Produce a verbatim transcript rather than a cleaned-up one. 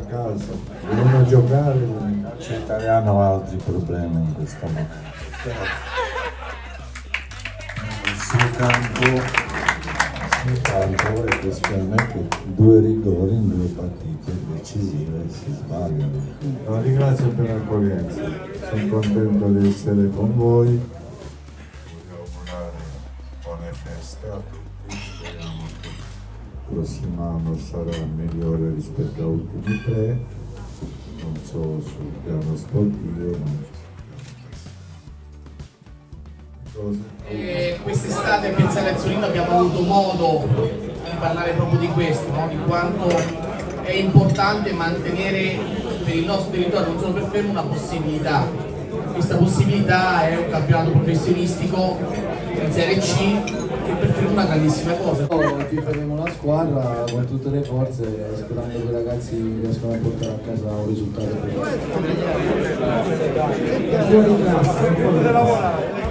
casa, devono giocare, il calcio italiano ha altri problemi in questo momento. Il suo campo, il suo campo è questione che due rigori in due partite decisive si sbagliano. La ringrazio per l'accoglienza, sono contento di essere con voi, voglio augurare buone feste a tutti, speriamo che il prossimo anno sarà migliore rispetto agli ultimi tre, non solo sul piano sportivo, ma Eh, quest'estate qui in Sala Azzurrino abbiamo avuto modo di parlare proprio di questo, no? Di quanto è importante mantenere per il nostro territorio, non solo per Fermo, una possibilità. Questa possibilità è un campionato professionistico in Serie C che per Fermo è una grandissima cosa. Ti faremo una squadra con tutte le forze, sperando che i ragazzi riescano a portare a casa un risultato.